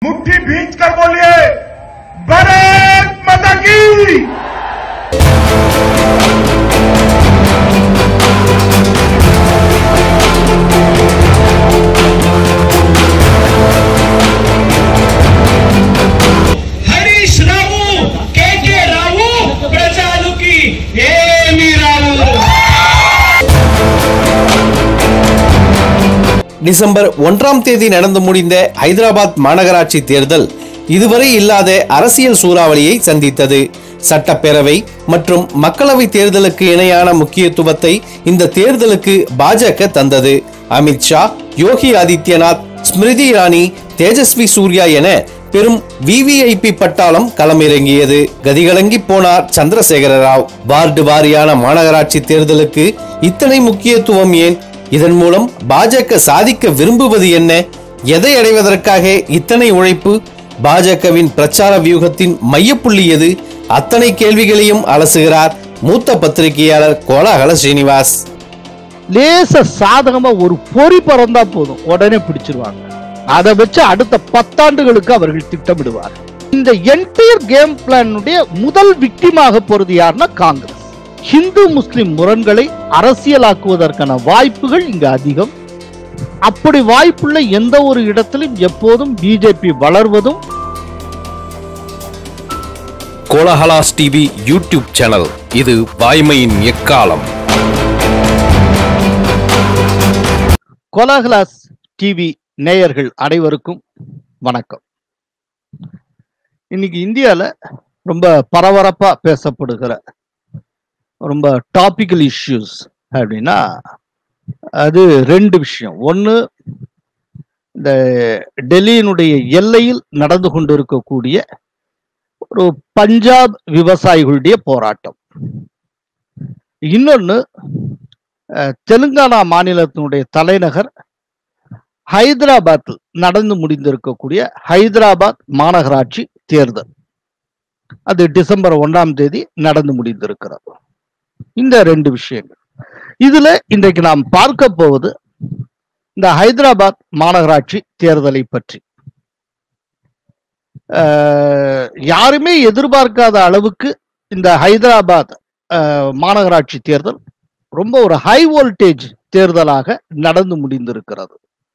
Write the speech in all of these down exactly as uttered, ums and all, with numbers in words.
मुट्ठी भींच कर बोलिए भारत माता की। हरीश रावू के के रावू प्रजालुकी ஏமி ராவு. டிசம்பர் ஒன்றாம் தேதி நடந்து முடிந்த ஹைதராபாத் மாநகராட்சி தேர்தல் இதுவரை இல்லாத அரசியல் சூறாவளியை சந்தித்தது. சட்டப்பேரவை மற்றும் மக்களவை தேர்தலுக்கு இணையான முக்கியத்துவத்தை இந்த தேர்தலுக்கு பாஜக தந்தது. அமித்ஷா, யோகி ஆதித்யநாத், ஸ்மிருதி இரானி, தேஜஸ்வி சூர்யா என பெரும் விவிஐபி பட்டாளம் களமிறங்கியது. கதிகலங்கி போனார் சந்திரசேகர ராவ். வார்டு வாரியான மாநகராட்சி தேர்தலுக்கு இத்தனை முக்கியத்துவம் ஏன்? இதன் மூலம் பாஜக சாதிக்க விரும்புவது என்ன? எதை அடைவதற்காக இத்தனை உழைப்பு? பாஜகவின் பிரச்சார வியூகத்தின் மையப்புள்ளி எது? அத்தனை கேள்விகளையும் அலசுகிறார் மூத்த பத்திரிகையாளர் கோலாகல ஸ்ரீனிவாஸ். லேச சாதகமா ஒரு பொறி பறந்தா போதும், உடனே பிடிச்சிருவாங்க. அதை வச்சு அடுத்த பத்தாண்டுகளுக்கு அவர்கள் திட்டமிடுவார். இந்த என்டையர் கேம் பிளானுடைய முதல் விக்டிமாக போறது யாருன்னா காங்கிரஸ். ஹிந்து முஸ்லிம் முரண்களை அரசியலாக்குவதற்கான வாய்ப்புகள் இங்கு அதிகம். அப்படி வாய்ப்புள்ள எந்த ஒரு இடத்திலும் எப்போதும் பிஜேபி வளர்வதும். கோலாகலாஸ் டிவி யூடியூப் சேனல், இது வாய்மையின் எக்காலம். கோலாகலாஸ் டிவி நேயர்கள் அனைவருக்கும் வணக்கம். இன்னைக்கு இந்தியால ரொம்ப பரபரப்பா பேசப்படுகிற ரொம்ப டாபிக்கல் இஷ்யூஸ் அப்படின்னா அது ரெண்டு விஷயம். ஒன்று, இந்த டெல்லியினுடைய எல்லையில் நடந்து கொண்டிருக்கக்கூடிய ஒரு பஞ்சாப் விவசாயிகளுடைய போராட்டம். இன்னொன்று, தெலுங்கானா மாநிலத்தினுடைய தலைநகர் ஹைதராபாத்தில் நடந்து முடிந்திருக்கக்கூடிய ஹைதராபாத் மாநகராட்சி தேர்தல். அது டிசம்பர் ஒன்றாம் தேதி நடந்து முடிந்திருக்கிறது. இந்த ரெண்டு விஷயங்கள். இதுல இன்றைக்கு நாம் பார்க்க போவது இந்த ஹைதராபாத் மாநகராட்சி தேர்தலை பற்றி. யாருமே எதிர்பார்க்காத அளவுக்கு இந்த ஹைதராபாத் மாநகராட்சி தேர்தல் ரொம்ப ஒரு ஹை வோல்டேஜ் தேர்தலாக நடந்து முடிந்திருக்கிறது.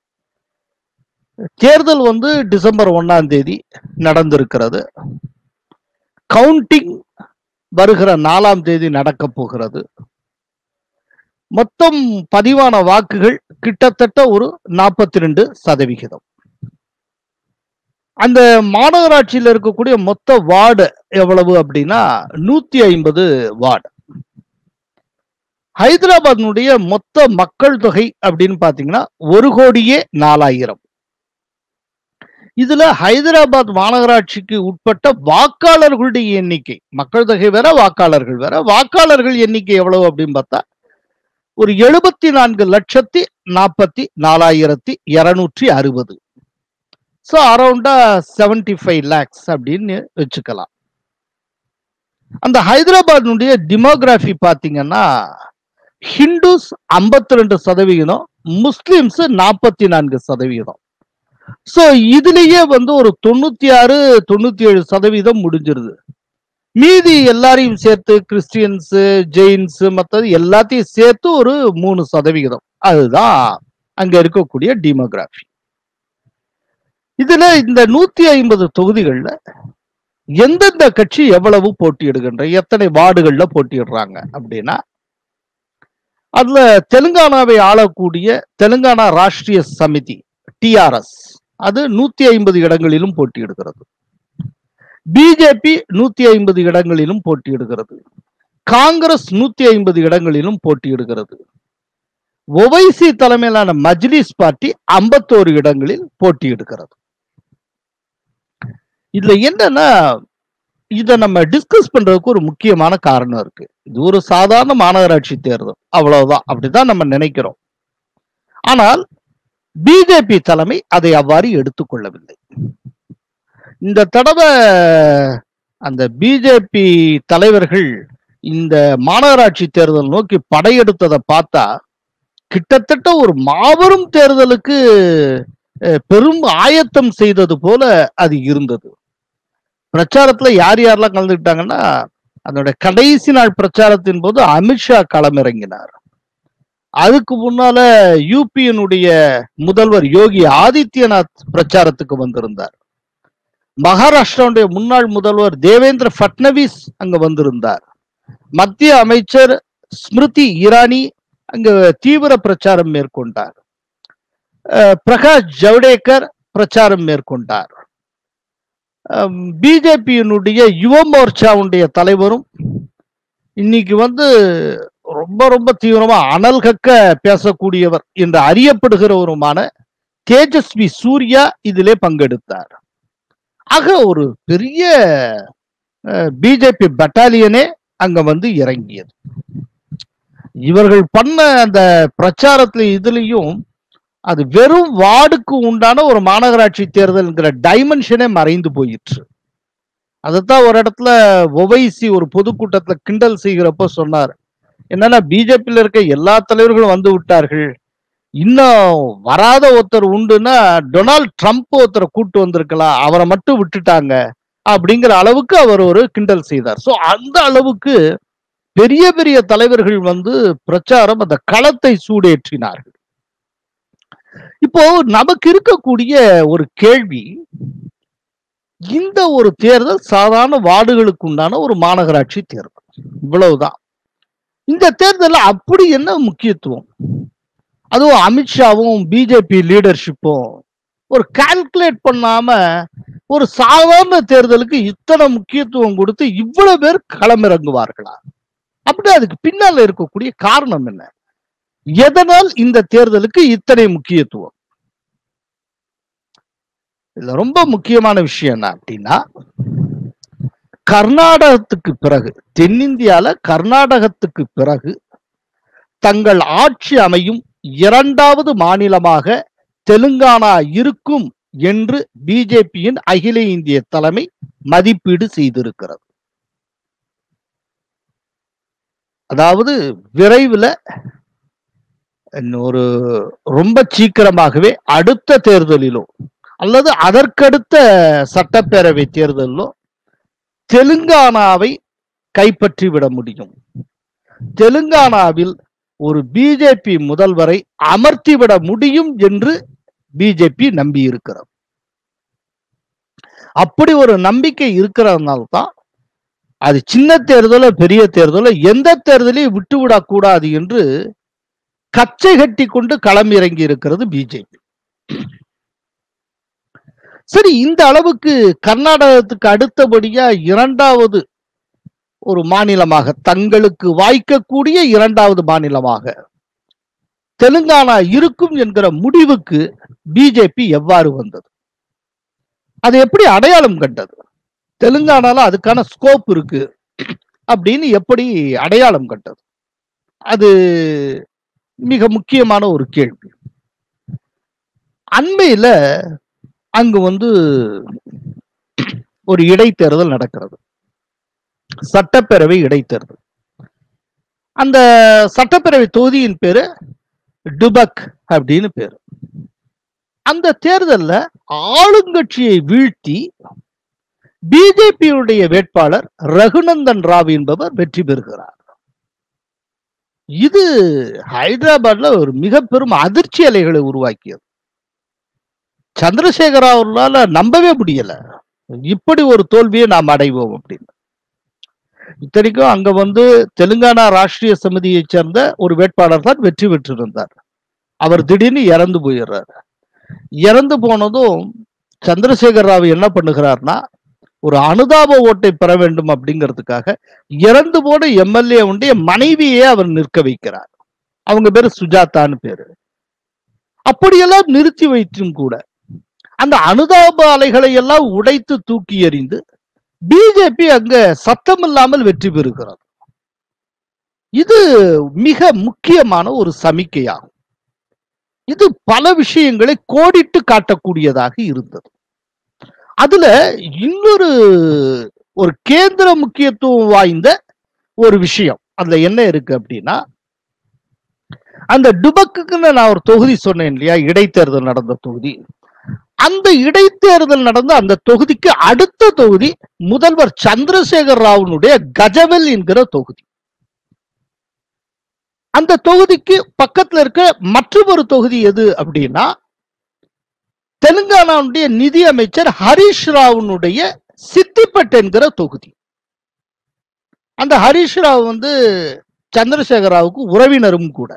தேர்தல் வந்து டிசம்பர் ஒன்னாம் தேதி நடந்திருக்கிறது. கவுண்டிங் வருகிற நாலாம் தேதி நடக்க போகிறது. மொத்தம் பதிவான வாக்குகள் கிட்டத்தட்ட ஒரு நாற்பத்தி ரெண்டு சதவிகிதம். அந்த மாநகராட்சியில் இருக்கக்கூடிய மொத்த வார்டு எவ்வளவு அப்படின்னா நூத்தி ஐம்பது வார்டு. ஹைதராபாத்தினுடைய மொத்த மக்கள் தொகை அப்படின்னு பாத்தீங்கன்னா ஒரு கோடியே நாலாயிரம். இதுல ஹைதராபாத் மாநகராட்சிக்கு உட்பட்ட வாக்காளர்களுடைய எண்ணிக்கை, மக்கள் தொகை வேற வாக்காளர்கள் வேற, வாக்காளர்கள் எண்ணிக்கை எவ்வளவு அப்படின்னு பார்த்தா ஒரு எழுபத்தி நான்கு லட்சத்தி நாற்பத்தி நாலாயிரத்தி இருநூற்றி அறுபது. ஸோ அரௌண்டா செவன்டி ஃபைவ் லேக்ஸ் அப்படின்னு வச்சுக்கலாம். அந்த ஹைதராபாத்தினுடைய டிமோகிராஃபி பார்த்தீங்கன்னா ஹிந்துஸ் ஐம்பத்தி ரெண்டு சதவிகிதம், முஸ்லிம்ஸ் நாற்பத்தி நான்கு சதவிகிதம். ஸோ இதுலயே வந்து ஒரு தொண்ணூத்தி ஆறு தொண்ணூத்தி ஏழு சதவீதம் முடிஞ்சிருது. மீதி எல்லாரையும் சேர்த்து கிறிஸ்டியன்ஸ், ஜெயின்ஸ், மற்றது எல்லாத்தையும் சேர்த்து ஒரு மூணு சதவிகிதம். அதுதான் அங்க இருக்கக்கூடிய டெமோகிராஃபி. இதுல இந்த நூத்தி ஐம்பது தொகுதிகள்ல எந்தெந்த கட்சி எவ்வளவு போட்டியிடுகின்ற, எத்தனை வார்டுகள்ல போட்டியிடுறாங்க அப்படின்னா, அதுல தெலுங்கானாவை ஆளக்கூடிய தெலுங்கானா ராஷ்டிரிய சமிதி டிஆர்எஸ் அது நூத்தி ஐம்பது இடங்களிலும் போட்டியிடுகிறது. பிஜேபி நூத்தி ஐம்பது இடங்களிலும் போட்டியிடுகிறது. காங்கிரஸ் நூத்தி ஐம்பது இடங்களிலும் போட்டியிடுகிறது. ஒவைசி தலைமையிலான மஜ்லிஸ் பார்ட்டி ஐம்பத்தோரு இடங்களில் போட்டியிடுகிறது. இதுல என்னன்னா, இதை நம்ம டிஸ்கஸ் பண்றதுக்கு ஒரு முக்கியமான காரணம் இருக்கு. இது ஒரு சாதாரண மாநகராட்சி தேர்தல், அவ்வளவுதான், அப்படிதான் நம்ம நினைக்கிறோம். ஆனால் பிஜேபி தலைமை அதை அவ்வாறு எடுத்துக்கொள்ளவில்லை. இந்த தடவை அந்த பிஜேபி தலைவர்கள் இந்த மாநகராட்சி தேர்தல் நோக்கி படையெடுத்ததை பார்த்தா கிட்டத்தட்ட ஒரு மாபெரும் தேர்தலுக்கு பெரும் ஆயத்தம் செய்தது போல அது இருந்தது. பிரச்சாரத்துல யார் யாரெல்லாம் கலந்துக்கிட்டாங்கன்னா, அதோட கடைசி நாள் பிரச்சாரத்தின் போது அமித்ஷா களமிறங்கினார். அதுக்கு முன்னால யூபியினுடைய முதல்வர் யோகி ஆதித்யநாத் பிரச்சாரத்துக்கு வந்திருந்தார். மகாராஷ்டிராவுடைய முன்னாள் முதல்வர் தேவேந்திர பட்னவிஸ் அங்க வந்திருந்தார். மத்திய அமைச்சர் ஸ்மிருதி இரானி அங்க தீவிர பிரச்சாரம் மேற்கொண்டார். பிரகாஷ் ஜவடேகர் பிரச்சாரம் மேற்கொண்டார். பிஜேபியினுடைய யுவ மோர்ச்சாவுடைய தலைவரும் இன்னைக்கு வந்து ரொம்ப ரொம்ப தீவிரமா அனல் கக்க பேசக்கூடியவர் என்று அறியப்படுகிறவருமான தேஜஸ்வி சூர்யா இதிலே பங்கெடுத்தார். ஆக ஒரு பெரிய பிஜேபி பட்டாலியனே அங்க வந்து இறங்கியது. இவர்கள் பண்ண அந்த பிரச்சாரத்துல இதுலயும் அது வெறும் வார்டுக்கு உண்டான ஒரு மாநகராட்சி தேர்தல்ங்கிற டைமென்ஷனே மறைந்து போயிற்று. அதைத்தான் ஒரு இடத்துல ஒவைசி ஒரு பொதுக்கூட்டத்துல கிண்டல் செய்கிறப்ப சொன்னார், என்னன்னா பிஜேபியில இருக்க எல்லா தலைவர்களும் வந்து விட்டார்கள், இன்னும் வராத ஒருத்தர் உண்டுன்னா டொனால்ட் ட்ரம்ப் ஒருத்தரை கூட்டு வந்திருக்கலாம், அவரை மட்டும் விட்டுட்டாங்க அப்படிங்கிற அளவுக்கு அவர் ஒரு கிண்டல் செய்தார். சோ அந்த அளவுக்கு பெரிய பெரிய தலைவர்கள் வந்து பிரச்சாரம் அந்த களத்தை சூடேற்றினார்கள். இப்போ நமக்கு இருக்கக்கூடிய ஒரு கேள்வி, இந்த ஒரு தேர்தல் சாதாரண வார்டுகளுக்கு உண்டான ஒரு மாநகராட்சி தேர்தல், இவ்வளவுதான். இந்த தேர்தலில் அப்படி என்ன முக்கியத்துவம்? அதுவும் அமித்ஷாவும் பிஜேபி லீடர்ஷிப்பும் ஒரு கால்குலேட் பண்ணாம ஒரு சாதாரண தேர்தலுக்கு இத்தனை முக்கியத்துவம் கொடுத்து இவ்வளவு பேர் களமிறங்குவார்களா? அப்படி அதுக்கு பின்னால இருக்கக்கூடிய காரணம் என்ன? எதனால் இந்த தேர்தலுக்கு இத்தனை முக்கியத்துவம்? இதுல ரொம்ப முக்கியமான விஷயம் என்ன அப்படின்னா, கர்நாடகத்துக்கு பிறகு, தென்னிந்தியால கர்நாடகத்துக்கு பிறகு தங்கள் ஆட்சி அமையும் இரண்டாவது மாநிலமாக தெலுங்கானா இருக்கும் என்று பிஜேபியின் அகில இந்திய தலைமை மதிப்பீடு செய்திருக்கிறது. அதாவது விரைவில் ஒரு ரொம்ப சீக்கிரமாகவே அடுத்த தேர்தலிலோ அல்லது அதற்கடுத்த சட்டப்பேரவை தேர்தலிலோ தெலுங்கானாவை கைப்பற்றி விட முடியும். தெலுங்கானாவில் ஒரு பிஜேபி முதல்வரை அமர்த்திவிட முடியும் என்று பிஜேபி நம்பி இருக்கிறது. அப்படி ஒரு நம்பிக்கை இருக்கிறதுனால தான் அது சின்ன தேர்தலோ பெரிய தேர்தலோ எந்த தேர்தலையும் விட்டுவிடக் கூடாது என்று கச்சை கட்டி கொண்டு களம் இறங்கி இருக்கிறது பிஜேபி. சரி, இந்த அளவுக்கு கர்நாடகத்துக்கு அடுத்தபடியா இரண்டாவது ஒரு மாநிலமாக, தங்களுக்கு வாய்க்கக்கூடிய இரண்டாவது மாநிலமாக தெலுங்கானா இருக்கும் என்கிற முடிவுக்கு பிஜேபி எவ்வாறு வந்தது? அது எப்படி அடையாளம் கண்டது? தெலுங்கானால அதுக்கான ஸ்கோப் இருக்கு அப்படின்னு எப்படி அடையாளம் கண்டது? அது மிக முக்கியமான ஒரு கேள்வி. அண்மையில அங்கு வந்து ஒரு இடைத்தேர்தல் நடக்கிறது, சட்டப்பேரவை இடைத்தேர்தல். அந்த சட்டப்பேரவை தொகுதியின் பேரு டுபக் அப்படின்னு பேரு. அந்த தேர்தல்ல ஆளுங்கட்சியை வீழ்த்தி பிஜேபியுடைய வேட்பாளர் ரகுநந்தன் ராவ் என்பவர் வெற்றி பெறுகிறார். இது ஹைதராபாத்ல ஒரு மிக பெரும் அதிர்ச்சி அலைகளை உருவாக்கியது. சந்திரசேகர அவர்களால நம்பவே முடியல, இப்படி ஒரு தோல்வியை நாம் அடைவோம் அப்படின்னு. இத்தனைக்கும் அங்க வந்து தெலுங்கானா ராஷ்டிரிய சமிதியை சேர்ந்த ஒரு வேட்பாளர் தான் வெற்றி பெற்றிருந்தார். அவர் திடீர்னு இறந்து போயிடுறார். இறந்து போனதும் சந்திரசேகர ராவ் என்ன பண்ணுகிறார்னா, ஒரு அனுதாப ஓட்டை பெற வேண்டும் அப்படிங்கிறதுக்காக இறந்து போன எம்எல்ஏ உடைய மனைவியே அவர் நிற்க வைக்கிறார். அவங்க பேரு சுஜாதான்னு பேரு. அப்படியெல்லாம் நிறுத்தி வைத்தும் கூட அந்த அனுதாப அலைகளை எல்லாம் உடைத்து தூக்கி எறிந்து பிஜேபி அங்க சத்தம் இல்லாமல் வெற்றி பெறுகிறது. இது மிக முக்கியமான ஒரு சமிக்கையாகும். இது பல விஷயங்களை கோடிட்டு காட்டக்கூடியதாக இருந்தது. அதுல இன்னொரு ஒரு கேந்திர முக்கியத்துவம் வாய்ந்த ஒரு விஷயம் அதுல என்ன இருக்கு அப்படின்னா, அந்த டுபக்குன்னு நான் ஒரு தொகுதி சொன்னேன் இல்லையா, இடைத்தேர்தல் நடந்த தொகுதி, அந்த இடைத்தேர்தல் நடந்த அந்த தொகுதிக்கு அடுத்த தொகுதி முதல்வர் சந்திரசேகர் ராவுனுடைய கஜவெல் என்கிற தொகுதி. அந்த தொகுதிக்கு பக்கத்துல இருக்க மற்றொரு தொகுதி எது அப்படின்னா தெலுங்கானாவுடைய நிதி அமைச்சர் ஹரீஷ் ராவுனுடைய சித்திப்பட் என்கிற தொகுதி. அந்த ஹரீஷ் ராவ் வந்து சந்திரசேகர் ராவுக்கு உறவினரும் கூட.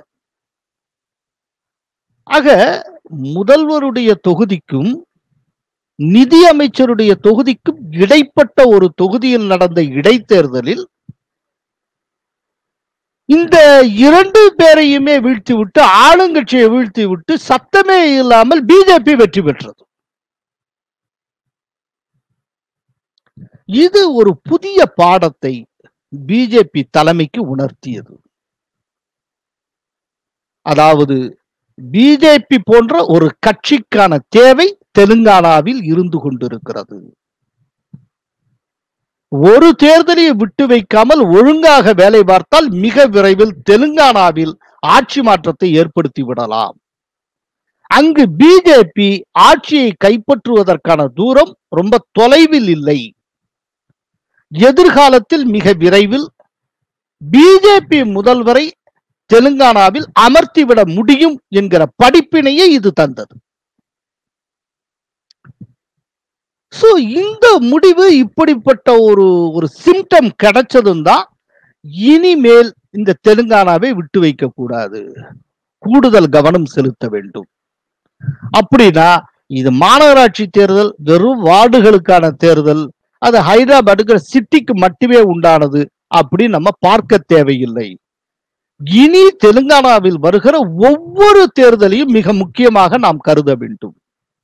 ஆக முதல்வருடைய தொகுதிக்கும் நிதி அமைச்சருடைய தொகுதிக்கும் இடைப்பட்ட ஒரு தொகுதியில் நடந்த இடைத்தேர்தலில் இந்த இரண்டு பேரையுமே வீழ்த்தி விட்டு ஆளுங்கட்சியை வீழ்த்தி விட்டு சத்தமே இல்லாமல் பிஜேபி வெற்றி பெற்றது. இது ஒரு புதிய பாடத்தை பிஜேபி தலைமைக்கு உணர்த்தியது. அதாவது பிஜேபி போன்ற ஒரு கட்சிக்கான தேவை தெலுங்கானாவில் இருந்து கொண்டிருக்கிறது. ஒரு தேர்தலை விட்டு வைக்காமல் ஒழுங்காக வேலை பார்த்தால் மிக விரைவில் தெலுங்கானாவில் ஆட்சி மாற்றத்தை ஏற்படுத்தி விடலாம். அங்கு பிஜேபி ஆட்சியை கைப்பற்றுவதற்கான தூரம் ரொம்ப தொலைவில் இல்லை. எதிர்காலத்தில் மிக விரைவில் பிஜேபி முதல்வரை தெலுங்கானாவில் அமர்த்திவிட முடியும் என்கிற படிப்பினையை இது தந்தது. சோ இந்த முடிவு இப்படிப்பட்ட ஒரு ஒரு சிம்டம் கிடைச்சதும் தான் இனிமேல் இந்த தெலுங்கானாவை விட்டு வைக்க கூடாது, கூடுதல் கவனம் செலுத்த வேண்டும். அப்படின்னா இது மாநகராட்சி தேர்தல் வெறும் வார்டுகளுக்கான தேர்தல், அது ஹைதராபாத்துக்கு சிட்டிக்கு மட்டுமே உண்டானது அப்படி நம்ம பார்க்க தேவையில்லை. இனி தெலுங்கானாவில் வருகிற ஒவ்வொரு தேர்தலையும் மிக முக்கியமாக நாம் கருத வேண்டும்.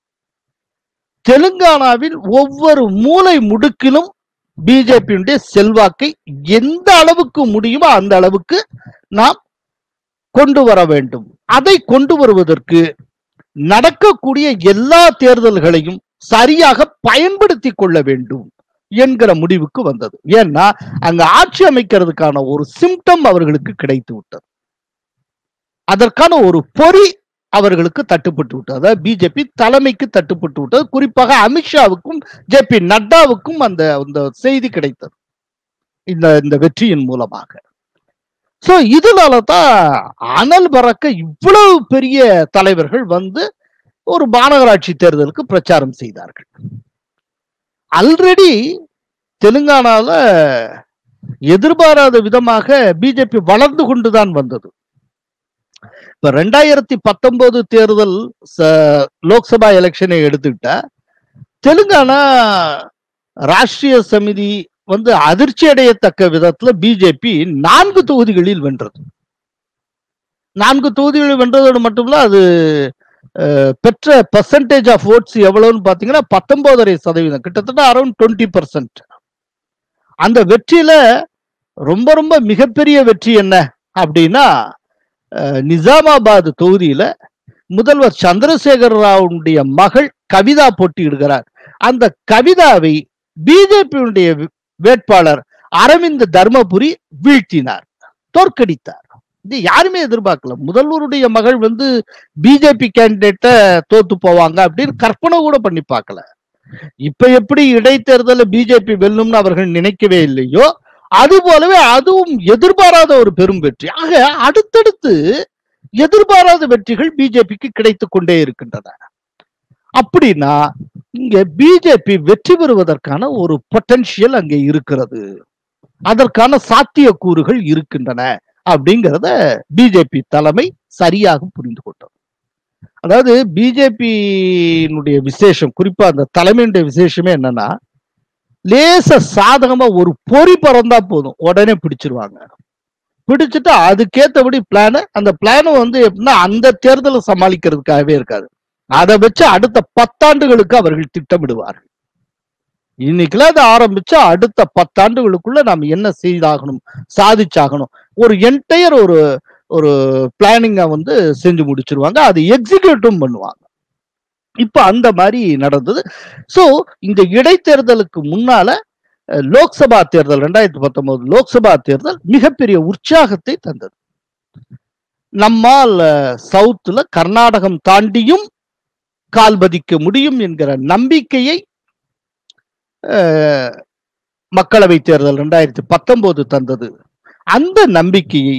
தெலுங்கானாவில் ஒவ்வொரு மூலை முடுக்கிலும் பிஜேபியுடைய செல்வாக்கை எந்த அளவுக்கு முடியுமோ அந்த அளவுக்கு நாம் கொண்டு வர வேண்டும். அதை கொண்டு வருவதற்கு நடக்கக்கூடிய எல்லா தேர்தல்களையும் சரியாக பயன்படுத்தி கொள்ள வேண்டும் என்கிற முடிவுக்கு வந்தது. ஏன்னா அங்க ஆட்சி அமைக்கிறதுக்கான ஒரு சிம்டம் அவர்களுக்கு கிடைத்து விட்டது. அதற்கான ஒரு பொறி அவர்களுக்கு தட்டுப்பட்டு விட்டது. அதாவது பிஜேபி தலைமைக்கு தட்டுப்பட்டு விட்டது. குறிப்பாக அமித்ஷாவுக்கும் ஜே பி நட்டாவுக்கும் அந்த அந்த செய்தி கிடைத்தது இந்த இந்த வெற்றியின் மூலமாக. சோ இதனாலதான் அனல் பறக்க இவ்வளவு பெரிய தலைவர்கள் வந்து ஒரு மாநகராட்சி தேர்தலுக்கு பிரச்சாரம் செய்தார்கள். ஆல்ரெடி தெலுங்கானால எதிர்பாராத விதமாக பிஜேபி வளர்ந்து கொண்டுதான் வந்தது. இப்ப ரெண்டாயிரத்தி பத்தொன்பது தேர்தல் லோக்சபா எலெக்ஷனை எடுத்துக்கிட்டா தெலுங்கானா ராஷ்டிரிய சமிதி வந்து அதிர்ச்சி அடையத்தக்க விதத்துல பிஜேபி நான்கு தொகுதிகளில் வென்றது. நான்கு தொகுதிகளில் வென்றதோடு மட்டுமில்ல, அது பெற்ற பெர்சன்டேஜ் ஆஃப் ஓட்ஸ் எவ்வளவுன்னு பாத்தீங்கன்னா பத்தொன்பதரை சதவீதம், கிட்டத்தட்ட அரௌண்ட் டுவெண்ட்டி பர்சன்ட். அந்த வெற்றியில ரொம்ப ரொம்ப மிகப்பெரிய வெற்றி என்ன அப்படின்னா, நிஜாமாபாத் தொகுதியில முதல்வர் சந்திரசேகர் ராவுடைய மகள் கவிதா போட்டியிடுகிறார். அந்த கவிதாவை பிஜேபியுடைய வேட்பாளர் அரவிந்த் தர்மபுரி வீழ்த்தினார், தோற்கடித்தார். இது யாருமே எதிர்பார்க்கல. முதல்வருடைய மகள் வந்து பிஜேபி கேண்டிடேட்ட தோத்து போவாங்க அப்படின்னு கற்பனை கூட பண்ணி பார்க்கல. இப்ப எப்படி இடைத்தேர்தல பிஜேபி வெல்லும்னு அவர்கள் நினைக்கவே இல்லையோ அது போலவே அதுவும் எதிர்பாராத ஒரு பெரும் வெற்றி. ஆக அடுத்தடுத்து எதிர்பாராத வெற்றிகள் பிஜேபிக்கு கிடைத்து கொண்டே இருக்கின்றன. அப்படின்னா இங்க பிஜேபி வெற்றி பெறுவதற்கான ஒரு பொட்டன்ஷியல் அங்கே இருக்கிறது, அதற்கான சாத்தியக்கூறுகள் இருக்கின்றன அப்படிங்கிறத பிஜேபி தலைமை சரியாக புரிந்து கொண்டது. அதாவது பிஜேபியினுடைய விசேஷம், குறிப்பா அந்த தலைமையுடைய விசேஷமே என்னன்னா, லேச சாதகமா ஒரு பொறி பறந்தா போதும் உடனே பிடிச்சிருவாங்க. பிடிச்சிட்டு அதுக்கேற்றபடி பிளான அந்த பிளான வந்து எப்படின்னா அந்த தேர்தலை சமாளிக்கிறதுக்காகவே இருக்காது, அதை வச்சு அடுத்த பத்தாண்டுகளுக்கு அவர்கள் திட்டமிடுவார்கள். இன்னைக்குல அதை ஆரம்பிச்சா அடுத்த பத்தாண்டுகளுக்குள்ள நாம் என்ன செய்தாகணும், சாதிச்சாகணும், ஒரு என்டையர் ஒரு ஒரு பிளானிங்கை வந்து செஞ்சு முடிச்சிருவாங்க, அது எக்ஸிக்யூட்டும் பண்ணுவாங்க. இப்ப அந்த மாதிரி நடந்தது. சோ இந்த இடைத்தேர்தலுக்கு முன்னால லோக்சபா தேர்தல் ரெண்டாயிரத்தி பத்தொன்பது லோக்சபா தேர்தல் மிகப்பெரிய உற்சாகத்தை தந்தது. நம்மால் சவுத்துல கர்நாடகம் தாண்டியும் கால் பதிக்க முடியும் என்கிற நம்பிக்கையை மக்களவை தேர்தல் இரண்டாயிரத்தி பத்தொன்பது தந்தது. அந்த நம்பிக்கையை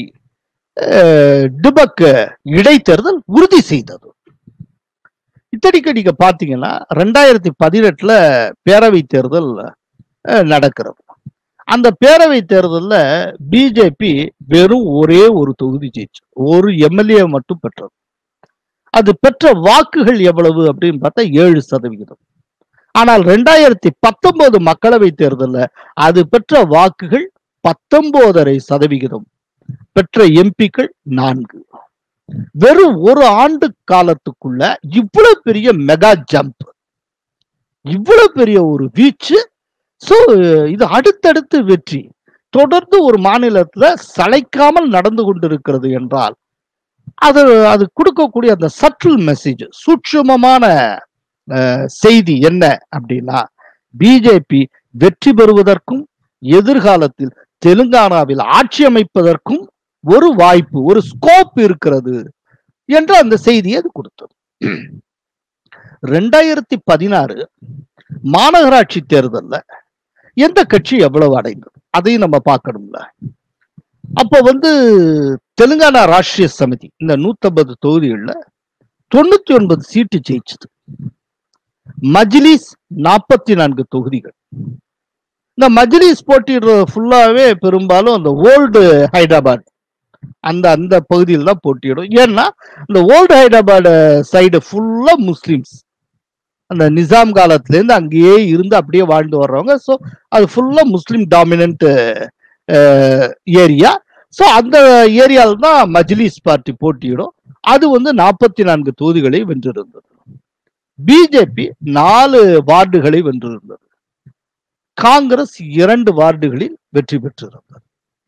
டிபக் இடைத்தேர்தல் உறுதி செய்தது. இத்தடிக்கு நீங்க பாத்தீங்கன்னா ரெண்டாயிரத்தி பதினெட்டுல பேரவை தேர்தல் நடக்கிறது. அந்த பேரவை தேர்தல்ல பிஜேபி வெறும் ஒரே ஒரு தொகுதி ஜெயிச்சு, ஒரு எம்எல்ஏ மட்டும் பெற்றது. அது பெற்ற வாக்குகள் எவ்வளவு அப்படின்னு பார்த்தா ஏழு சதவிகிதம். ஆனால் ரெண்டாயிரத்தி பத்தொன்பது மக்களவை தேர்தலில் அது பெற்ற வாக்குகள் பத்தொன்பதரை சதவிகிதம், பெற்ற எம்பிக்கள் நான்கு. வெறும் ஒரு ஆண்டு காலத்துக்குள்ள இவ்வளவு பெரிய மெகா ஜம்ப், இவ்வளவு பெரிய ஒரு வீச்சு. சோ இது அடுத்தடுத்து வெற்றி தொடர்ந்து ஒரு மாநிலத்துல சளைக்காமல் நடந்து கொண்டிருக்கிறது என்றால் அது அது கொடுக்கக்கூடிய அந்த சட்டில் மெசேஜ், சூட்சுமமான செய்தி என்ன அப்படின்னா, பிஜேபி வெற்றி பெறுவதற்கும் எதிர்காலத்தில் தெலுங்கானாவில் ஆட்சி அமைப்பதற்கும் ஒரு வாய்ப்பு, ஒரு ஸ்கோப் இருக்கிறது என்ற அந்த செய்தியை அது கொடுத்தது. ரெண்டாயிரத்தி பதினாறு மாநகராட்சி தேர்தல்ல எந்த கட்சி எவ்வளவு அடைந்தது அதையும் நம்ம பார்க்கணும்ல. அப்போ வந்து தெலுங்கானா ராஷ்டிரிய சமிதி இந்த நூத்தி ஐம்பது தொகுதிகள்ல தொண்ணூத்தி ஒன்பது சீட்டு ஜெயிச்சது. மஜ்லிஸ் நாற்பத்தி நான்கு தொகுதிகள். இந்த மஜ்லிஸ் போட்டிடுறது ஃபுல்லாவே பெரும்பாலும் அந்த ஓல்டு ஹைதராபாத் அந்த அந்த பகுதியில் தான் போட்டியிடும். ஏன்னா இந்த ஓல்டு ஹைதராபாத் சைடு ஃபுல்லா முஸ்லிம்ஸ், அந்த நிசாம் காலத்துல இருந்து அங்கேயே இருந்து அப்படியே வாழ்ந்து வர்றவங்க. ஸோ அது ஃபுல்லா முஸ்லிம் டாமினன்ட் ஏரியா. ஸோ அந்த ஏரியால தான் மஜ்லிஸ் பார்ட்டி போட்டியிடும். அது வந்து நாற்பத்தி நான்கு தொகுதிகளை வென்றிருந்தது. பிஜேபி நாலு வார்டுகளை வென்றிருந்தது. காங்கிரஸ் இரண்டு வார்டுகளில் வெற்றி பெற்றிருந்தது.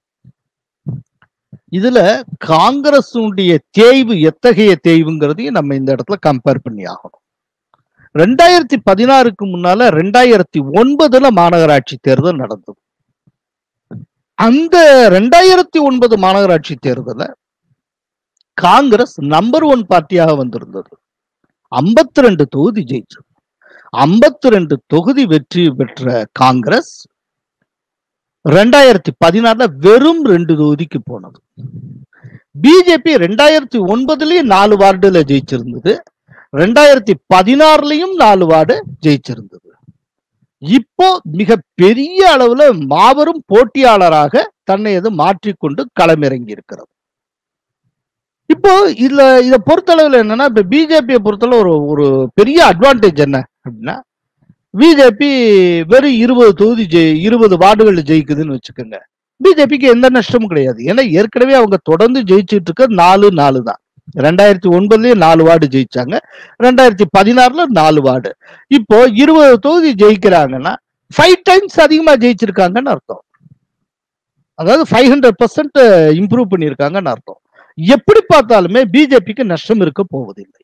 இதுல காங்கிரசுடைய தேய்வு எத்தகைய தேய்வுங்கிறதையும் நம்ம இந்த இடத்துல கம்பேர் பண்ணி ஆகணும். ரெண்டாயிரத்தி பதினாறுக்கு முன்னால ரெண்டாயிரத்தி ஒன்பதுல மாநகராட்சி தேர்தல் நடந்தது. அந்த ரெண்டாயிரத்தி ஒன்பது மாநகராட்சி தேர்தல காங்கிரஸ் நம்பர் ஒன் பார்ட்டியாக வந்திருந்தது. ஐம்பத்தி ரெண்டு தொகுதி ஜெயிச்சது. ஐம்பத்தி ரெண்டு தொகுதி வெற்றி பெற்ற காங்கிரஸ் ரெண்டாயிரத்தி பதினாறுல வெறும் ரெண்டு தொகுதிக்கு போனது. பிஜேபி ரெண்டாயிரத்தி ஒன்பதுலயும் நாலு வார்டுல ஜெயிச்சிருந்தது. ரெண்டாயிரத்தி பதினாறுலயும் நாலு வார்டு ஜெயிச்சிருந்தது. இப்போ மிக பெரிய அளவுல மாபெரும் போட்டியாளராக தன்னை அது மாற்றிக்கொண்டு களமிறங்கி இருக்கிறது. இப்போ இதுல இதை பொறுத்தளவுல என்னன்னா, இப்ப பிஜேபியை பொறுத்தளவு ஒரு ஒரு பெரிய அட்வான்டேஜ் என்ன அப்படின்னா, பிஜேபி வெறும் இருபது தொகுதி ஜெய் இருபது வார்டுகள் ஜெயிக்குதுன்னு வச்சுக்கோங்க. பிஜேபிக்கு எந்த நஷ்டமும் கிடையாது. ஏன்னா ஏற்கனவே அவங்க தொடர்ந்து ஜெயிச்சுட்டு இருக்க நாலு நாலு தான். ரெண்டாயிரத்தி ஒன்பதுலயே நாலு வார்டு ஜெயிச்சாங்க. ரெண்டாயிரத்தி பதினாறுல நாலு வார்டு. இப்போ இருபது தொகுதி ஜெயிக்கிறாங்கன்னா ஃபைவ் டைம்ஸ் அதிகமா ஜெயிச்சிருக்காங்கன்னு அர்த்தம். அதாவது ஃபைவ் ஹண்ட்ரட் பர்சன்ட் இம்ப்ரூவ் பண்ணியிருக்காங்கன்னு அர்த்தம். எப்படி பார்த்தாலுமே பிஜேபிக்கு நஷ்டம் இருக்க போவதில்லை.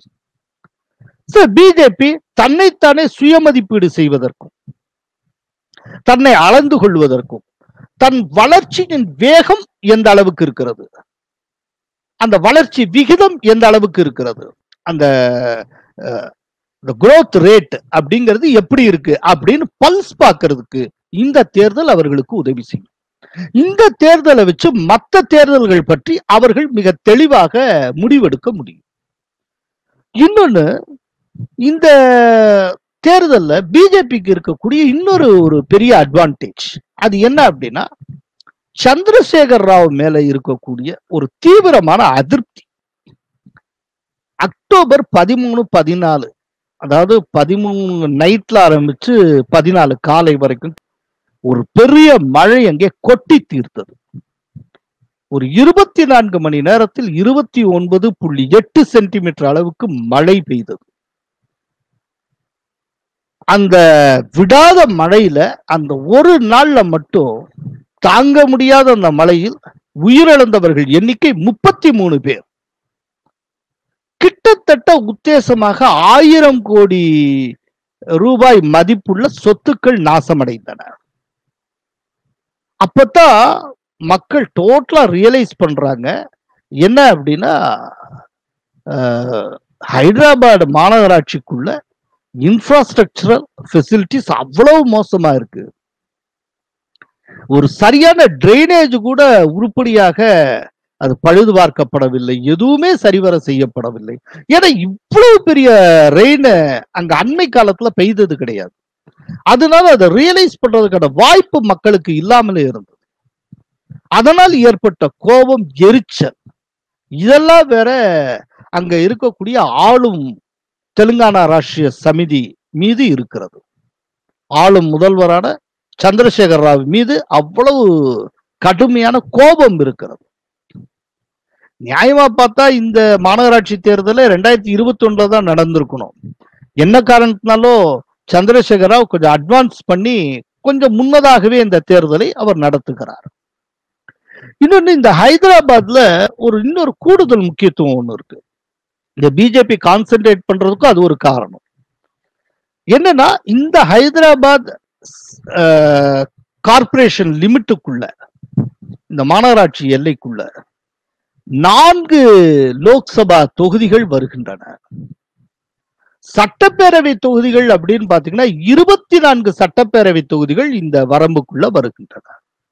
பிஜேபி தன்னைத்தானே சுயமதிப்பீடு செய்வதற்கும் தன்னை அளந்து கொள்வதற்கும் தன் வளர்ச்சியின் வேகம் எந்த அளவுக்கு இருக்கிறது, அந்த வளர்ச்சி விகிதம் எந்த அளவுக்கு இருக்கிறது, அந்த growth ரேட் அப்படிங்கிறது எப்படி இருக்கு அப்படின்னு பல்ஸ் பார்க்கிறதுக்கு இந்த தேர்தல் அவர்களுக்கு உதவி செய்யும். இந்த தேர்தலை வச்சு மற்ற தேர்தல்கள் பற்றி அவர்கள் மிக தெளிவாக முடிவெடுக்க முடியும். இன்னொன்னு, இந்த தேர்தல்ல பிஜேபிக்கு இருக்கக்கூடிய இன்னொரு ஒரு பெரிய அட்வான்டேஜ் அது என்ன அப்படின்னா, சந்திரசேகர் ராவ் மேல இருக்கக்கூடிய ஒரு தீவிரமான அதிருப்தி. அக்டோபர் பதிமூணு பதினாலு அதாவது பதிமூணு நைட்ல ஆரம்பிச்சு பதினாலு காலை வரைக்கும் ஒரு பெரிய மழை அங்கே கொட்டி தீர்த்தது. ஒரு இருபத்தி நான்கு மணி நேரத்தில் இருபத்தி ஒன்பது புள்ளி எட்டு சென்டிமீட்டர் அளவுக்கு மழை பெய்தது. அந்த விடாத மழையில அந்த ஒரு நாள்ல மட்டும் தாங்க முடியாத அந்த மழையில் உயிரிழந்தவர்கள் எண்ணிக்கை முப்பத்தி மூணு பேர். கிட்டத்தட்ட உத்தேசமாக ஆயிரம் கோடி ரூபாய் மதிப்புள்ள சொத்துக்கள் நாசமடைந்தன. அப்பதான் மக்கள் டோட்டலா ரியலைஸ் பண்றாங்க என்ன அப்படின்னா, ஹைதராபாத் மாநகராட்சிக்குள்ள இன்ஃப்ராஸ்ட்ரக்சரல் ஃபெசிலிட்டிஸ் அவ்வளவு மோசமா இருக்கு. ஒரு சரியான டிரைனேஜ் கூட உருப்படியாக அது பழுது பார்க்கப்படவில்லை, எதுவுமே சரிவர செய்யப்படவில்லை. ஏன்னா இவ்வளவு பெரிய ரெயின் அங்க அண்மை காலத்துல பெய்தது கிடையாது. அதனால அதை ரியலைஸ் பண்றதுக்கான வாய்ப்பு மக்களுக்கு இல்லாமலே இருந்தது. அதனால் ஏற்பட்ட கோபம், எரிச்சல், இதெல்லாம் வேற அங்க இருக்கக்கூடிய ஆளும் தெலுங்கானா ராஷ்டிரிய சமிதி மீது இருக்கிறது. ஆளும் முதல்வரான சந்திரசேகர் ராவ் மீது அவ்வளவு கடுமையான கோபம் இருக்கிறது. நியாயமா பார்த்தா இந்த மாநகராட்சி தேர்தலை ரெண்டாயிரத்தி இருபத்தி ஒண்ணுல தான் நடந்திருக்கணும். என்ன காரணத்தினாலோ சந்திரசேகர் ராவ் கொஞ்சம் அட்வான்ஸ் பண்ணி கொஞ்சம் முன்னதாகவே இந்த தேர்தலை அவர் நடத்துகிறார். இன்னொன்னு, இந்த ஹைதராபாத்ல ஒரு இன்னொரு கூடுதல் முக்கியத்துவம் ஒண்ணு இருக்கு. இந்த பிஜேபி கான்சென்ட்ரேட் பண்றதுக்கும் அது ஒரு காரணம். என்னன்னா, இந்த ஹைதராபாத் கார்பரேஷன் லிமிட்டுக்குள்ள, இந்த மாநகராட்சி எல்லைக்குள்ள நான்கு லோக்சபா தொகுதிகள் வருகின்றன. சட்டப்பேரவை தொகுதிகள் அப்படின்னு பாத்தீங்கன்னா இருபத்தி நான்கு சட்டப்பேரவை தொகுதிகள் இந்த வரம்புக்குள்ள வருகின்றன.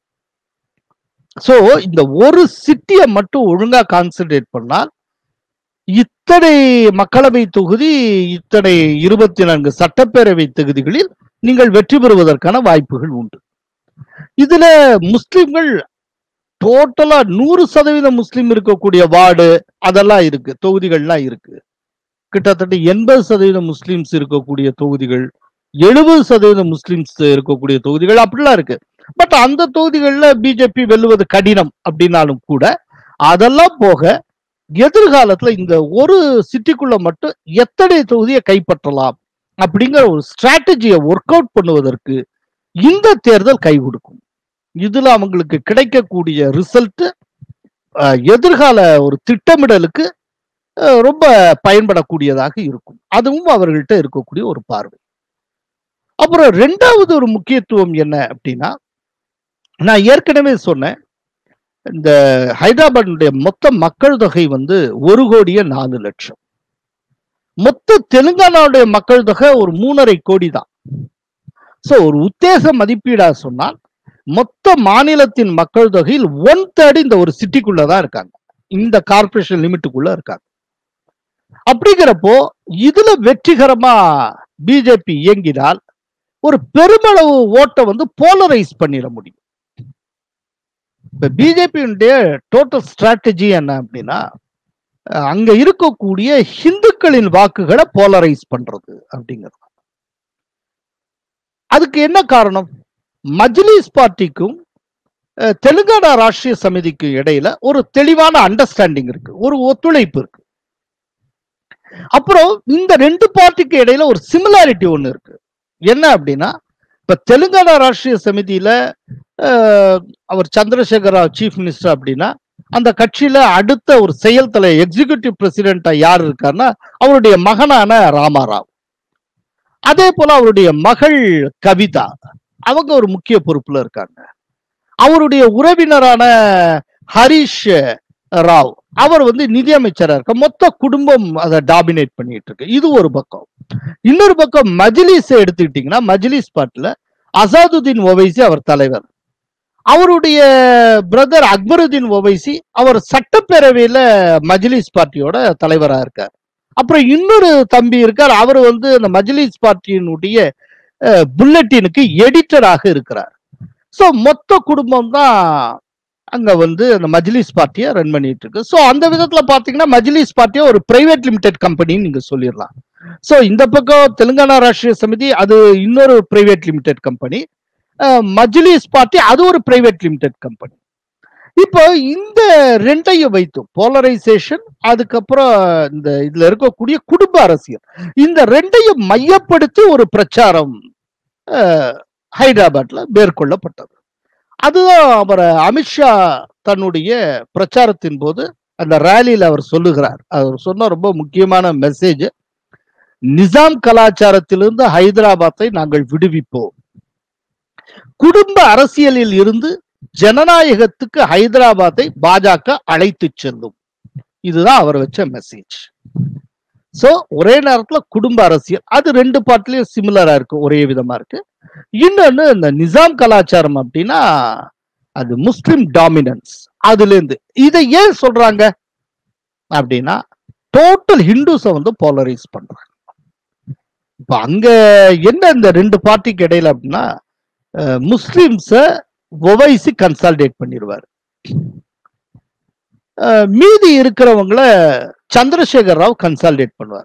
சோ இந்த ஒரு சிட்டியை மட்டும் ஒழுங்கா கான்சென்ட்ரேட் பண்ணால் இத்தனை மக்களவை தொகுதி, இத்தனை இருபத்தி நான்கு சட்டப்பேரவை தொகுதிகளில் நீங்கள் வெற்றி பெறுவதற்கான வாய்ப்புகள் உண்டு. இதுல முஸ்லிம்கள் டோட்டலா நூறு சதவீதம் முஸ்லிம் இருக்கக்கூடிய வார்டு அதெல்லாம் இருக்கு, தொகுதிகள்லாம் இருக்கு. கிட்டத்தட்ட எண்பது சதவீதம் முஸ்லிம்ஸ் இருக்கக்கூடிய தொகுதிகள், எழுபது சதவீதம் முஸ்லிம்ஸ் இருக்கக்கூடிய தொகுதிகள் அப்படிலாம் இருக்கு. பட் அந்த தொகுதிகள்ல பிஜேபி வெல்லுவது கடினம் அப்படின்னாலும் கூட, அதெல்லாம் போக எதிர்காலத்துல இந்த ஒரு சிட்டிக்குள்ள மட்டும் எத்தனை தொகுதியை கைப்பற்றலாம் அப்படிங்கிற ஒரு ஸ்ட்ராட்டஜியை ஒர்க் அவுட் பண்ணுவதற்கு இந்த தேர்தல் கை கொடுக்கும். இதுல அவங்களுக்கு கிடைக்கக்கூடிய ரிசல்ட் எதிர்கால ஒரு திட்டமிடலுக்கு ரொம்ப பயன்படக்கூடியதாக இருக்கும். அதுவும் அவர்கள்ட்ட இருக்கக்கூடிய ஒரு பார்வை. அப்புறம் ரெண்டாவது ஒரு முக்கியத்துவம் என்ன அப்படின்னா, நான் ஏற்கனவே சொன்னேன், இந்த ஹைதராபாத்துடைய மொத்த மக்கள் தொகை வந்து ஒரு கோடியே நாலு லட்சம். மொத்த தெலுங்கானாவுடைய மக்கள் தொகை ஒரு மூணரை கோடி தான். சோ ஒரு உத்தேச மதிப்பீடா சொன்னால் மொத்த மாநிலத்தின் மக்கள் தொகையில் ஒன் தேர்ட் இந்த ஒரு சிட்டிக்குள்ளதான் இருக்காங்க, இந்த கார்பரேஷன் லிமிட்டுக்குள்ள இருக்காங்க. அப்படிங்கிறப்போ இதுல வெற்றிகரமா பிஜேபி இயங்கினால் ஒரு பெருமளவு ஓட்டை வந்து போலரைஸ் பண்ணிட முடியும். இப்ப பிஜேபியுடைய டோட்டல் ஸ்ட்ராட்டஜி என்ன அப்படின்னா, அங்க இருக்கக்கூடிய ஹிந்துக்களின் வாக்குகளை போலரைஸ் பண்றது அப்படிங்கிறது. அதுக்கு என்ன காரணம்? மஜ்லிஸ் பார்ட்டிக்கும் தெலுங்கானா ராஷ்டிரிய சமிதிக்கும் இடையில ஒரு தெளிவான அண்டர்ஸ்டாண்டிங் இருக்கு, ஒரு ஒத்துழைப்பு இருக்கு. அப்புறம் இந்த ரெண்டு பார்ட்டிக்கு இடையில ஒரு சிமிலாரிட்டி ஒண்ணு இருக்கு. என்ன அப்படின்னா, இப்ப தெலுங்கானா ராஷ்டிரிய சமிதியில அவர் சந்திரசேகர் ராவ் சீஃப் மினிஸ்டர் அப்படின்னா, அந்த கட்சியில அடுத்த ஒரு செயல் தலை எக்ஸிகியூட்டிவ் பிரசிடென்டா யார் இருக்காருன்னா அவருடைய மகனான ராமாராவ். அதே போல அவருடைய மகள் கவிதா, அவங்க ஒரு முக்கிய பொறுப்புல இருக்காங்க. அவருடைய உறவினரான ஹரிஷ் ராவ், அவர் வந்து நிதியமைச்சரா இருக்க. மொத்த குடும்பம் அதை டாமினேட் பண்ணிட்டு இருக்கு. இது ஒரு பக்கம். இன்னொரு பக்கம் மஜ்லிஸ் எடுத்துக்கிட்டீங்கன்னா, மஜ்லிஸ் பார்ட்டில அசாதுதீன் ஒவைசி அவர் தலைவர். அவருடைய பிரதர் அக்பருதீன் ஒவைசி அவர் சட்டப்பேரவையில மஜ்லிஸ் பார்ட்டியோட தலைவரா இருக்கார். அப்புறம் இன்னொரு தம்பி இருக்கார், அவர் வந்து அந்த மஜ்லிஸ் பார்ட்டியினுடைய புல்லட்டினுக்கு எடிட்டராக இருக்கிறார். சோ மொத்த குடும்பம் தான் அங்க வந்து அந்த மஜ்லிஸ் பார்ட்டியை ரன் பண்ணிட்டு இருக்கு. சோ அந்த விதத்துல பாத்தீங்கன்னா மஜ்லிஸ் பார்ட்டியை ஒரு பிரைவேட் லிமிடெட் கம்பெனின்னு நீங்க சொல்லிடலாம். சோ இந்த பக்கம் தெலுங்கானா ராஷ்டிரிய சமிதி அது இன்னொரு private limited company, Majlis party அது ஒரு பிரைவேட் லிமிடெட் கம்பெனி. இப்போ இந்த ரெண்டையும் வைத்து போலரைசேஷன், அதுக்கப்புறம் இந்த இதுல இருக்கக்கூடிய குடும்ப அரசியல், இந்த ரெண்டையும் மையப்படுத்தி ஒரு பிரச்சாரம் ஹைதராபாத்ல மேற்கொள்ளப்பட்டது. அதுதான் அவர் அமித்ஷா தன்னுடைய பிரச்சாரத்தின் போது அந்த ரேலியில் அவர் சொல்லுகிறார். அவர் சொன்ன ரொம்ப முக்கியமான மெசேஜ், நிசாம் கலாச்சாரத்திலிருந்து ஹைதராபாத்தை நாங்கள் விடுவிப்போம், குடும்ப அரசியலில் இருந்து ஜனநாயகத்துக்கு ஹைதராபாத்தை பாஜக அழைத்து செல்லும். இதுதான் அவர் வச்ச மெசேஜ். சோ ஒரே நேரத்துல குடும்ப அரசியல் அது ரெண்டு பார்ட்லயும் சிமிலரா இருக்கு, ஒரே விதமா இருக்கு. இன்னொன்னு இந்த நிசாம் கலாச்சாரம் அப்படின்னா அது முஸ்லிம் டாமினன்ஸ். அதுல இருந்து இதை ஏன் சொல்றாங்க அப்படின்னா டோட்டல் ஹிந்துஸ வந்து போலரைஸ் பண்றாங்க. இப்ப அங்க என்ன இந்த ரெண்டு பார்ட்டிக்கு இடையில அப்படின்னா முஸ்லிம்ஸ ஒவைசி கன்சால்டேட் பண்ணிடுவார், மீதி இருக்கிறவங்கள சந்திரசேகர் ராவ் கன்சால்டேட் பண்ணுவார்.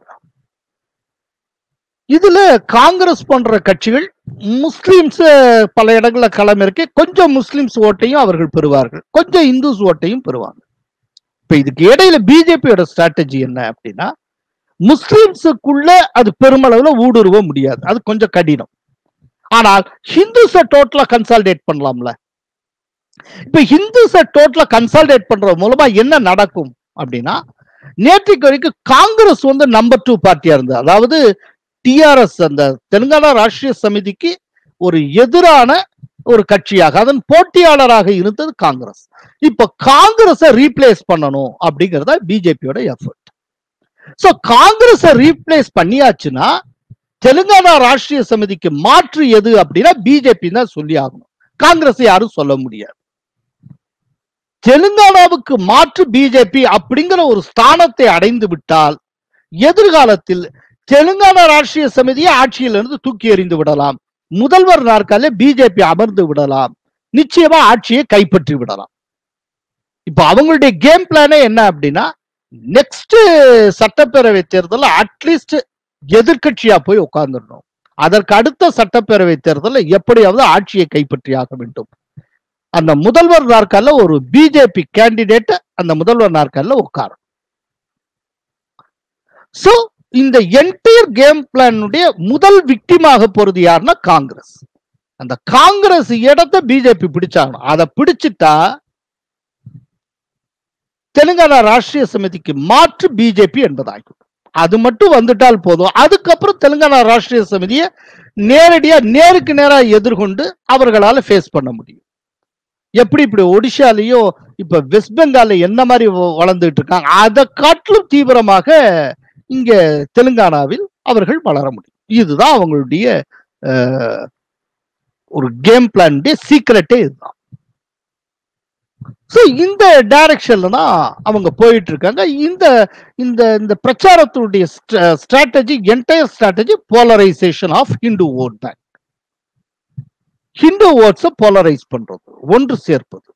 இதுல காங்கிரஸ் போன்ற கட்சிகள் முஸ்லிம்ஸ் பல இடங்கள்ல களம் இருக்கு, கொஞ்சம் முஸ்லிம்ஸ் ஓட்டையும் அவர்கள் பெறுவார்கள், கொஞ்சம் இந்துஸ் ஓட்டையும் பெறுவாங்க. இப்ப இதுக்கு இடையில பிஜேபியோட ஸ்ட்ராட்டஜி என்ன அப்படின்னா முஸ்லிம்ஸுக்குள்ள அது பெருமளவுல ஊடுருவ முடியாது, அது கொஞ்சம் கடினம். ஆனால் ஹிந்துஸ டோட்டலா கன்சால்டேட் பண்ணலாம்ல. இப்ப ஹிந்துஸ டோட்டலா கன்சால்டேட் பண்றது மூலமா என்ன நடக்கும் அப்படின்னா நேற்றைக்கு வரைக்கும் காங்கிரஸ் வந்து நம்பர் டூ பார்ட்டியா இருந்தது. அதாவது டிஆர்எஸ் அந்த தெலுங்கானா ராஷ்டிரிய சமிதிக்கு ஒரு எதிரான ஒரு கட்சியாக அதன் போட்டியாளராக இருந்தது காங்கிரஸ். இப்ப காங்கிரஸை ரீப்ளேஸ் பண்ணணும் அப்படிங்கறத பிஜேபியோட எஃபர்ட். சோ காங்கிரஸை ரீப்ளேஸ் பண்ணியாச்சுன்னா தெலுங்கானா ராஷ்டிரிய சமிதிக்கு மாற்று எது அப்படின்னா பிஜேபி தான் சொல்லி ஆகணும், காங்கிரஸ் யாரும் சொல்ல முடியாது. தெலுங்கானாவுக்கு மாற்று பிஜேபி அப்படிங்கிற ஒரு ஸ்தானத்தை அடைந்து விட்டால் எதிர்காலத்தில் தெலுங்கானா ராஷ்டிரிய சமிதியை ஆட்சியிலிருந்து தூக்கி எறிந்து விடலாம், முதல்வர் நாற்காலில பிஜேபி அமர்ந்து விடலாம், நிச்சயமா ஆட்சியை கைப்பற்றி விடலாம். இப்ப அவங்களுடைய கேம் பிளானே என்ன அப்படின்னா நெக்ஸ்ட் சட்டப்பேரவை தேர்தலில் அட்லீஸ்ட் எதிர்கட்சியா போய் உட்கார்ந்துடணும், அதற்கு அடுத்த சட்டப்பேரவை தேர்தலில் எப்படியாவது ஆட்சியை கைப்பற்றி ஆக வேண்டும். அந்த முதல்வர் நாற்காலில ஒரு பிஜேபி கேண்டிடேட் அந்த முதல்வர் நாற்காலில உட்காரும். சோ இந்த என்டையர் கேம் பிளானுடைய முதல் விக்டிமாக போறது யாருன்னா காங்கிரஸ். அந்த காங்கிரஸ் இடத்தை பிஜேபி பிடிச்சாங்க, அதை பிடிச்சிட்டா தெலுங்கானா ராஷ்டிரிய சமிதிக்கு மாற்று பிஜேபி என்பதாகும். அது மட்டும் வந்துட்டால் போதும், அதுக்கப்புறம் தெலுங்கானா ராஷ்டிரிய சமிதியை நேரடியா நேருக்கு நேரா எதிர்கொண்டு அவர்களால ஃபேஸ் பண்ண முடியும். எப்படி இப்படி ஒடிஷாலையும் இப்ப வெஸ்ட் பெங்கால்ல என்ன மாதிரி வளர்ந்துட்டு இருக்காங்க அதை காட்டிலும் தீவிரமாக இங்க தெலுங்கானாவில் அவர்கள் வளர முடியும். இதுதான் அவங்களுடைய ஒரு கேம் பிளான் சீக்ரெட்டே இதுதான். சோ இந்த டைரக்ஷன்ல தான் அவங்க போயிட்டு இருக்காங்க. இந்த இந்த இந்த பிரச்சாரத்தினுடைய strategy entire strategy polarisation of Hindu vote bank. Hindu ஓட்ஸை போலரைஸ் பண்றது, ஒன்று சேர்ப்பது.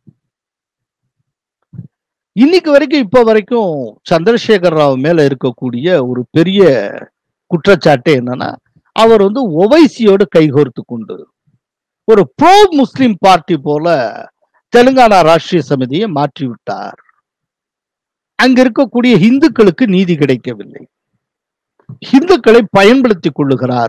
இன்னைக்கு வரைக்கும் இப்ப வரைக்கும் சந்திரசேகர் ராவ் மேல இருக்கக்கூடிய ஒரு பெரிய குற்றச்சாட்டு என்னன்னா அவர் வந்து ஒவைசியோடு கைகோர்த்து கொண்டு ஒரு ப்ரோ முஸ்லிம் பார்ட்டி போல தெலுங்கானா ராஷ்டிரிய சமிதியை மாற்றிவிட்டார். அங்க இருக்கக்கூடிய இந்துக்களுக்கு நீதி கிடைக்கவில்லை, இந்துக்களை பயன்படுத்திக் கொள்ளுகிறார்,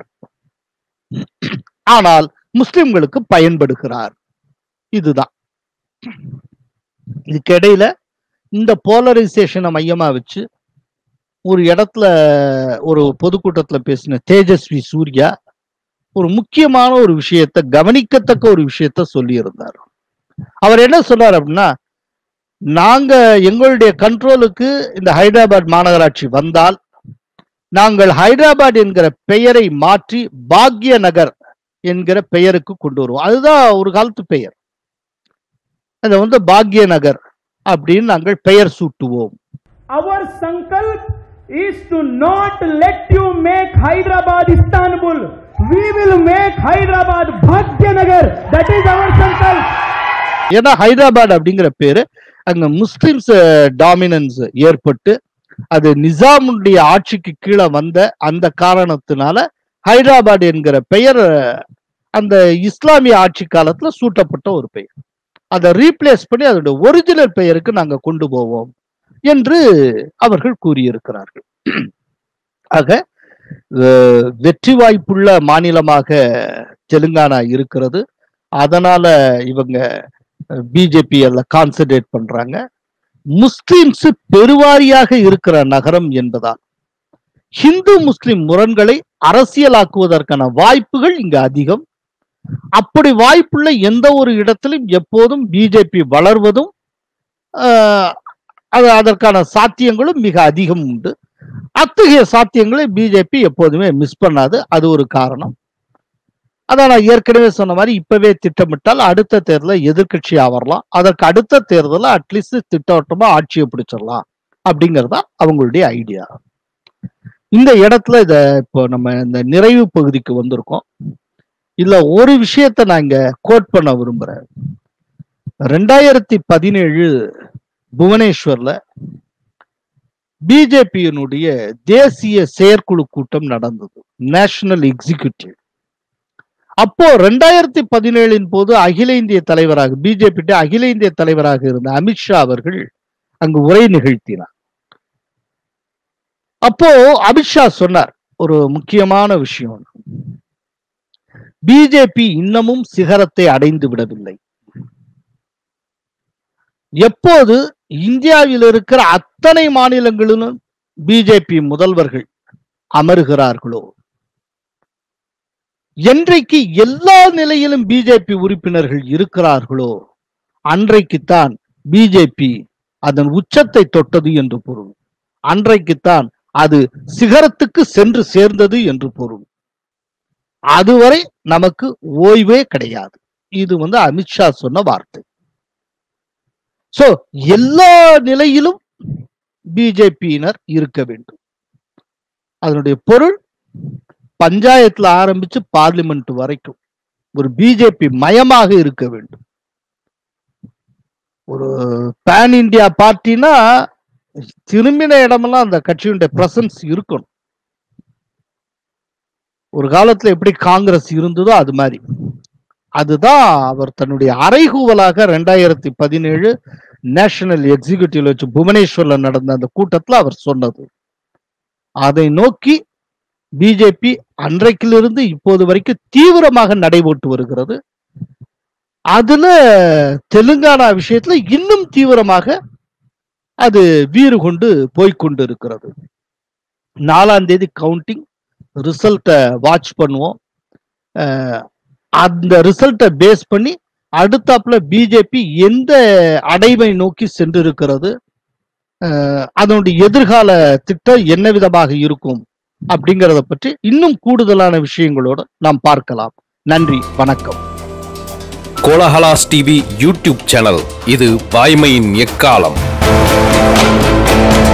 ஆனால் முஸ்லிம்களுக்கு பயன்படுகிறார். இதுதான் இதுக்கிடையில இந்த போலரைசேஷனை மையமா வச்சு ஒரு இடத்துல ஒரு பொதுக்கூட்டத்துல பேசின தேஜஸ்வி சூர்யா ஒரு முக்கியமான ஒரு விஷயத்தை, கவனிக்கத்தக்க ஒரு விஷயத்த சொல்லி இருந்தார். அவர் என்ன சொன்னார் அப்படின்னா நாங்க எங்களுடைய கண்ட்ரோலுக்கு இந்த ஹைதராபாத் மாநகராட்சி வந்தால் நாங்கள் ஹைதராபாத் என்கிற பெயரை மாற்றி பாக்ய நகர் என்கிற பெயருக்கு கொண்டு வருவோம். அதுதான் ஒரு காலத்து பெயர். அதை வந்து பாக்ய நகர் அப்படின்னு நாங்கள் பெயர் சூட்டுவோம். Our sankalp is to not let you make Hyderabad Istanbul. We will make Hyderabad Bhagyanagar. That is our sankalp. ஏன்னா ஹைதராபாத் அப்படிங்கிற பேரு அங்க முஸ்லிம்ஸ் டாமினன்ஸ் ஏற்பட்டு அது நிசாமுடைய ஆட்சிக்கு கீழே வந்த அந்த காரணத்தினால ஹைதராபாத் என்கிற பெயர் அந்த இஸ்லாமிய ஆட்சி காலத்துல சூட்டப்பட்ட ஒரு பெயர். அதை ரீப்ளேஸ் பண்ணி அதோட ஒரிஜினல் பெயருக்கு நாங்க கொண்டு போவோம் என்று அவர்கள் கூறியிருக்கிறார்கள். ஆக வெற்றி வாய்ப்புள்ள மாநிலமாக தெலுங்கானா இருக்கிறது. அதனால இவங்க பிஜேபி எல்லாம் கான்சென்ட்ரேட் பண்றாங்க. முஸ்லிம்ஸ் பெருவாரியாக இருக்கிற நகரம் என்பதால் ஹிந்து முஸ்லிம் முரண்களை அரசியலாக்குவதற்கான வாய்ப்புகள் இங்கு அதிகம். அப்படி வாய்ப்புள்ள எந்த ஒரு இடத்திலும் எப்போதும் பிஜேபி வளர்வதும் அதற்கான சாத்தியங்களும் மிக அதிகம் உண்டு. அத்தகைய சாத்தியங்களை பிஜேபி எப்போதுமே மிஸ் பண்ணாது. அது ஒரு காரணம். அதான் நான் ஏற்கனவே சொன்ன மாதிரி இப்பவே திட்டமிட்டால் அடுத்த தேர்தலில் எதிர்கட்சி ஆவரலாம். அதற்கு அடுத்த தேர்தலில் அட்லீஸ்ட் திட்டவட்டமா ஆட்சியை பிடிச்சிடலாம் அப்படிங்கிறதா அவங்களுடைய ஐடியா. இந்த இடத்துல இத இப்போ நம்ம இந்த நிறைவு பகுதிக்கு வந்திருக்கோம். இல்ல ஒரு விஷயத்தை நான் இங்க கோட் பண்ண விரும்புறேன். ரெண்டாயிரத்தி பதினேழு புவனேஸ்வர்ல பிஜேபியினுடைய தேசிய செயற்குழு கூட்டம் நடந்தது, நேஷனல் எக்ஸிகியூட்டிவ். அப்போ ரெண்டாயிரத்தி பதினேழின் போது அகில இந்திய தலைவராக பிஜேபி அகில இந்திய தலைவராக இருந்த அமித்ஷா அவர்கள் அங்கு உரை நிகழ்த்தினார். அப்போ அமித்ஷா சொன்னார் ஒரு முக்கியமான விஷயம், பிஜேபி இன்னமும் சிகரத்தை அடைந்து விடவில்லை. எப்போது இந்தியாவில் இருக்கிற அத்தனை மாநிலங்களிலும் பிஜேபி முதல்வர்கள் அமருகிறார்களோ, என்றைக்கு எல்லா நிலையிலும் பிஜேபி உறுப்பினர்கள் இருக்கிறார்களோ, அன்றைக்குத்தான் பிஜேபி அதன் உச்சத்தை தொட்டது என்று பொருள். அன்றைக்குத்தான் அது சிகரத்துக்கு சென்று சேர்ந்தது என்று பொருள். அதுவரை நமக்கு ஓய்வே கிடையாது. இது வந்து அமித்ஷா சொன்ன வார்த்தை. சோ எல்லா நிலையிலும் பிஜேபியினர் இருக்க வேண்டும். அதனுடைய பொருள் பஞ்சாயத்துல ஆரம்பிச்சு பார்லிமெண்ட் வரைக்கும் ஒரு பிஜேபி மயமாக இருக்க வேண்டும். ஒரு பேன் இந்தியா பார்ட்டினா திரும்பின இடமெல்லாம் அந்த கட்சியுடைய பிரசன்ஸ் இருக்கணும். ஒரு காலத்துல எப்படி காங்கிரஸ் இருந்ததோ அது மாதிரி. அதுதான் அவர் தன்னுடைய அறைகூவலாக ரெண்டாயிரத்தி பதினேழு நேஷனல் எக்ஸிகியூட்டிவ்ல வச்சு புவனேஸ்வர்ல நடந்த அந்த கூட்டத்துல அவர் சொன்னது. அதை நோக்கி பிஜேபி அன்றைக்கிலிருந்து இப்போது வரைக்கும் தீவிரமாக நடைபோட்டு வருகிறது. அதுல தெலுங்கானா விஷயத்துல இன்னும் தீவிரமாக அது வீறு கொண்டு போய்கொண்டு இருக்கிறது. நாலாம் தேதி கவுண்டிங் ரிசல்ட்டை வாட்ச் பண்ணுவோம். அந்த ரிசல்ட்டை பேஸ் பண்ணி அடுத்தாப்புல பிஜேபி எந்த அடைவை நோக்கி சென்று இருக்கிறது, அதனுடைய எதிர்கால திட்டம் என்ன விதமாக இருக்கும் அப்படிங்கிறத பற்றி இன்னும் கூடுதலான விஷயங்களோடு நாம் பார்க்கலாம். நன்றி, வணக்கம். கோலஹலாஸ் டிவி யூடியூப் சேனல், இது வாய்மையின் எக்காலம்.